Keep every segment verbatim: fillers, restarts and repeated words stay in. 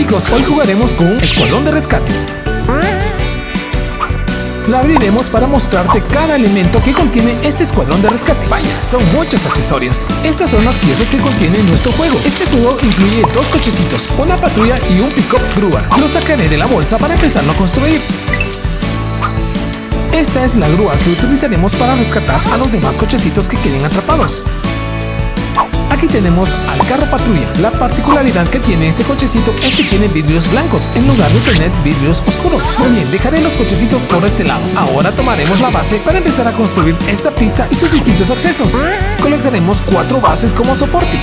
chicos, hoy jugaremos con un escuadrón de rescate. La abriremos para mostrarte cada elemento que contiene este escuadrón de rescate. Vaya, son muchos accesorios. Estas son las piezas que contiene nuestro juego. Este juego incluye dos cochecitos, una patrulla y un pick-up grúa. Lo sacaré de la bolsa para empezarlo a construir. Esta es la grúa que utilizaremos para rescatar a los demás cochecitos que queden atrapados. Aquí tenemos al carro patrulla. La particularidad que tiene este cochecito es que tiene vidrios blancos en lugar de tener vidrios oscuros. Muy bien, dejaré los cochecitos por este lado. Ahora tomaremos la base para empezar a construir esta pista y sus distintos accesos. Colocaremos cuatro bases como soporte.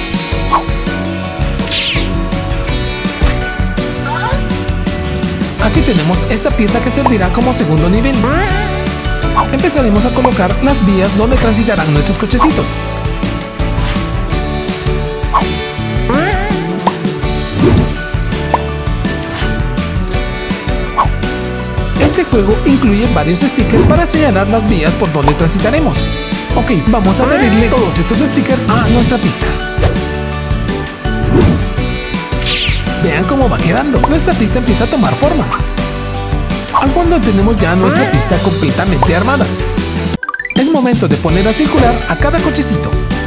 Aquí tenemos esta pieza que servirá como segundo nivel. Empezaremos a colocar las vías donde transitarán nuestros cochecitos. Este juego incluye varios stickers para señalar las vías por donde transitaremos. Ok, vamos a adherirle todos estos stickers a nuestra pista. Vean cómo va quedando. Nuestra pista empieza a tomar forma. Al fondo tenemos ya nuestra pista completamente armada. Es momento de poner a circular a cada cochecito.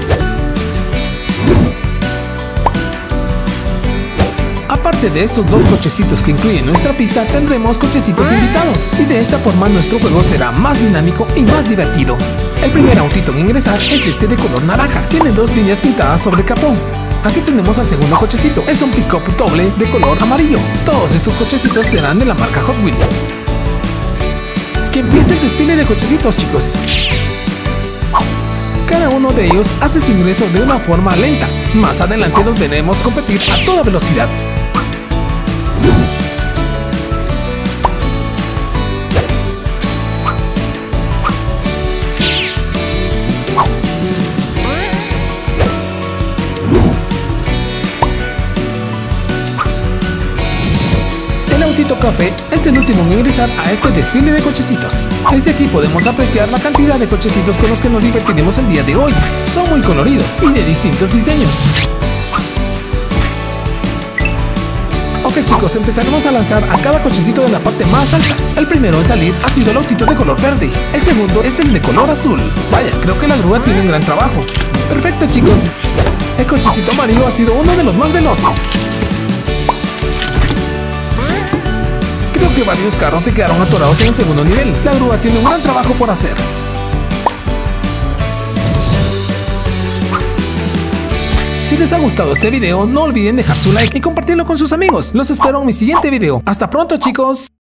Aparte de estos dos cochecitos que incluyen nuestra pista, tendremos cochecitos invitados. Y de esta forma nuestro juego será más dinámico y más divertido. El primer autito en ingresar es este de color naranja. Tiene dos líneas pintadas sobre el capó. Aquí tenemos al segundo cochecito. Es un pick-up doble de color amarillo. Todos estos cochecitos serán de la marca Hot Wheels. Que empiece el desfile de cochecitos, chicos. Cada uno de ellos hace su ingreso de una forma lenta. Más adelante los veremos competir a toda velocidad. El autito café es el último en ingresar a este desfile de cochecitos. Desde aquí podemos apreciar la cantidad de cochecitos con los que nos divertiremos el día de hoy. Son muy coloridos y de distintos diseños. Ok chicos, empezaremos a lanzar a cada cochecito de la parte más alta. El primero en salir ha sido el autito de color verde. El segundo es el de color azul. Vaya, creo que la grúa tiene un gran trabajo. Perfecto chicos. El cochecito amarillo ha sido uno de los más veloces. Creo que varios carros se quedaron atorados en el segundo nivel. La grúa tiene un gran trabajo por hacer. Si les ha gustado este video, no olviden dejar su like y compartirlo con sus amigos. Los espero en mi siguiente video. ¡Hasta pronto, chicos!